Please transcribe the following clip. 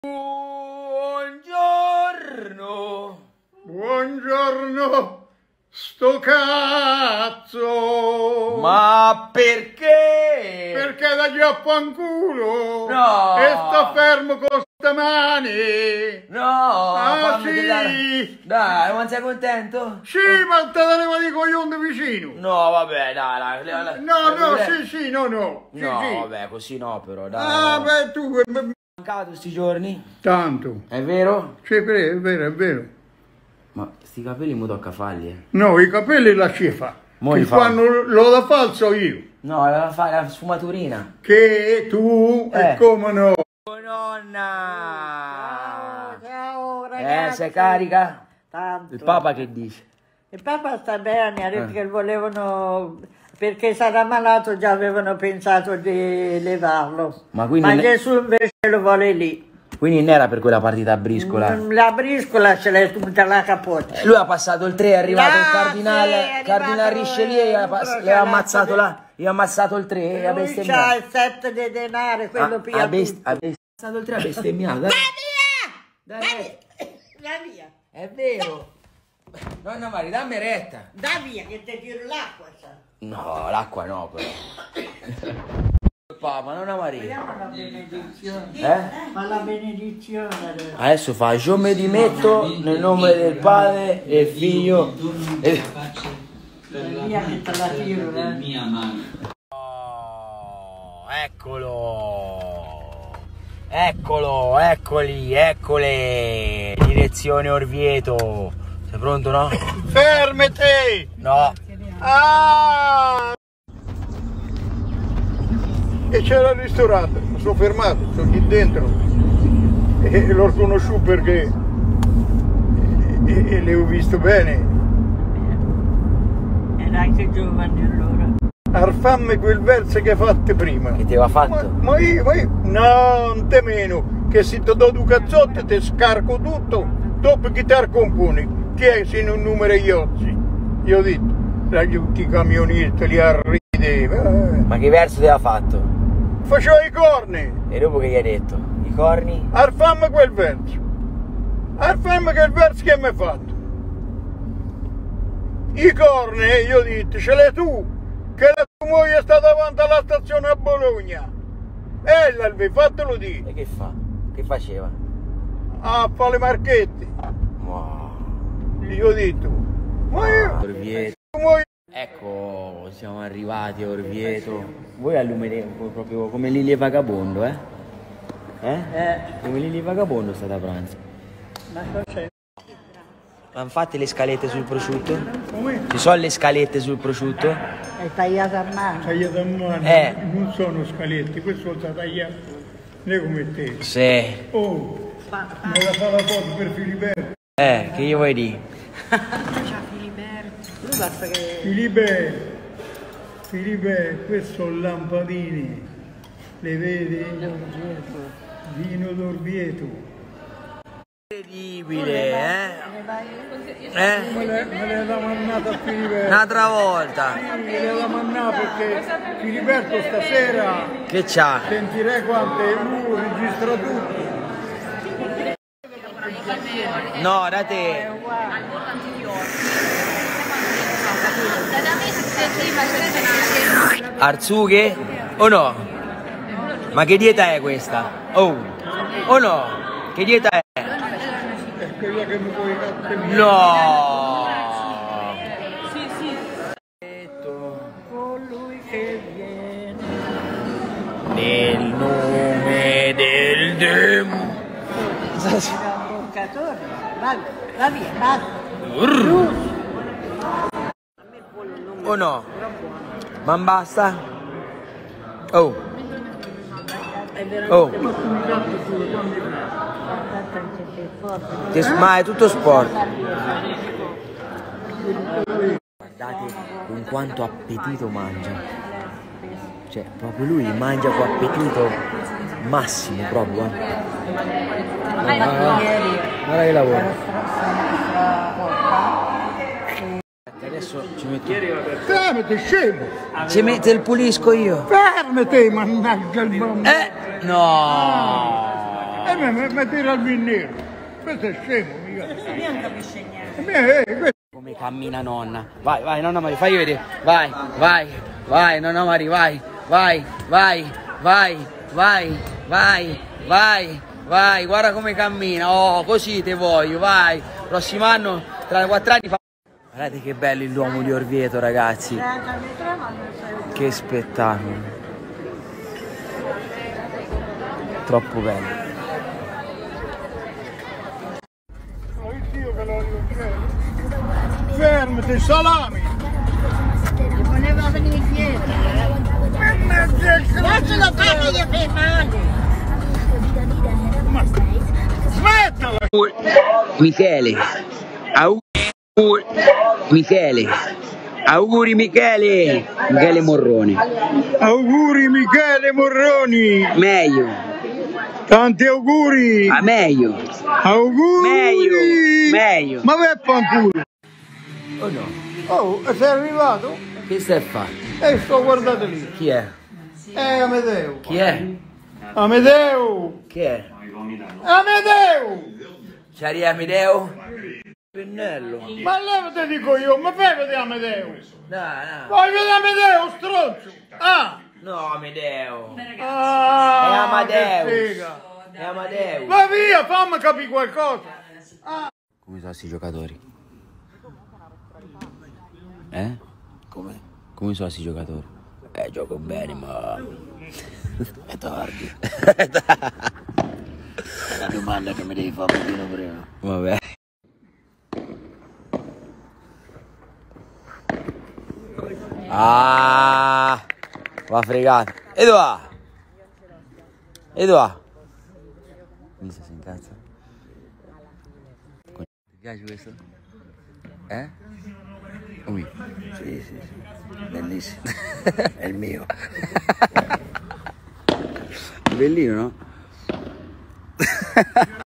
Buongiorno. Buongiorno, sto cazzo! Ma perché? Perché da già a fanculo! No! E sto fermo con ste mani! No! Ah, fammi sì! Dai, non sei contento? Sì, ma te la leva di coglione vicino! No, vabbè, dai. No, sì, no. Sì, No, sì. vabbè, così no, però, dai. Ah, beh, tu... mancato sti giorni? Tanto. È vero? Sì, è vero. Ma sti capelli mi tocca farli, No, i capelli lasci fare. Mo Che li fa. fanno lo da falso io. No, doveva fare la sfumaturina. Che tu, e come no? Oh, nonna! Ciao ragazzi. Sei carica? Tanto. Il Papa che dice? Il Papa sta bene, ha detto che volevano, perché sarà malato, già avevano pensato di levarlo. Ma quindi Gesù invece lo vuole lì. Quindi non era per quella partita a briscola? La briscola ce l'hai tutta la capota. Lui ha passato il 3, è arrivato il Sì, cardinale, è cardinale arrivato, Richelieu, le ha ammazzato là, gli ha ammazzato il 3 e ha Lui bestemmiato. c'ha il 7 di denaro, quello pia Ha tutto. ammazzato il 3 e ha bestemmiato. Va Dai, via! Va via! è vero. Nonna Mari, dammi retta. Da via che ti tiro l'acqua, sa. No, l'acqua no però. Papa, nonna Maria. Facciamo la benedizione. Ma la benedizione adesso. adesso fa, io mi dimetto nel nome del Padre e del Figlio e... Via che te la tiro, mia mano. Oh, eccole, direzione Orvieto. Sei pronto, no? Fermati! No. Ah! E c'era il ristorante, mi sono fermato, sono lì dentro e l'ho riconosciuto perché e le ho visto bene. Era anche giovane allora. Arfammi quel verso che hai fatto prima. Che ti aveva fatto? Ma io, no, non te meno, che se ti do due cazzotte ti scarco tutto, dopo che ti componi, che è se non numero gli occhi. Io ho detto, da tutti i camionisti li arride. Ma che verso ti aveva fatto? Faceva i corni. E dopo che gli hai detto? I corni? Arfammi quel verso. Arfammi quel verso che mi hai fatto. I corni, io ho detto, ce l'hai tu, che la tua moglie sta davanti alla stazione a Bologna. E l'alve, fatelo dire. E che fa? Che faceva? A fare le marchette. Wow. Io ho detto, ma io, Orvieto. tua moglie... Ecco, siamo arrivati a Orvieto. Voi allumerete proprio come Lili e Vagabondo, eh? Come Lili e Vagabondo state a pranzo. Ma cos'è? Ma infatti le scalette sul prosciutto? Come? Ci sono le scalette sul prosciutto? È tagliata a mano. Tagliato a mano, non sono scaletti, questo sta tagliato. Lei come te. Sì. Oh, me la fa la foto per Filiberto. Che gli vuoi dire? Lui basta che... Filiberto, questi sono lampadini. Le vedi? Vino d'Orvieto. Incredibile, Me l'ha mannata a Filiberto. Un'altra volta. Sì, me l'ha mannata perché Filiberto stasera Che c'ha? sentirei quante registra tutto. No, da te. Arzughe? O no? Ma che dieta è questa? Oh! O no? Che dieta è? È quella che mi puoi dare. No! Colui che viene. Nel nome del Demo. Era un boccatore. Va via, basta. O no? Ma basta? Oh! Oh! Ma è tutto sport. Guardate con quanto appetito mangia. Cioè, proprio lui mangia con appetito massimo proprio. Guarda che lavoro. Adesso ci metto. Fermati, scemo! Ci mette il pulisco io. Fermati, mannaggia il bambino! No! mi tira il nero. Questo è scemo, mica. Io non capisce niente. Come cammina nonna. Vai, vai, nonna Mari, fai vedere. Vai, vai, vai, nonna Mari, vai, vai, vai, vai, vai, vai, vai, vai, guarda come cammina. Oh, così te voglio, vai. Prossimo anno, tra 4 anni fa... Guardate che bello il Duomo di Orvieto, ragazzi. Che spettacolo. Troppo bello. Fermati, salami! Voleva venire dietro. Lascialo fare gli fermati. Smettila! Michele, auguri, Michele, auguri Michele, Michele Morrone. Auguri Michele Morroni! Meglio, Tanti auguri! a meglio, Auguri! meglio, meglio. Ma vai a fanculo! Oh no, Oh, sei arrivato? che stai a fare? Sto guardate lì. Chi è? Amedeo. Chi è? Amedeo! Chi è? Amedeo! C'è Amedeo? Pennello. Ma levate dico io, ma fai vedere Amedeo! Dai, dai. Vai vedere Amedeo, stronzo! Ah! No, Amedeo. Ah! È Amadeus. che figa. È Amadeus. Va via, fammi capire qualcosa! Come sono questi giocatori? Eh? Come? Come sono questi giocatori? Gioco bene, ma... È tardi. È La domanda che mi devi fare un pochino prima. Vabbè. Ah, va fregato. E dove va? E dove va? Mi si incazza. Ti piace questo? Ui. Sì, sì, sì. Bellissimo. È il mio. Bellino, no?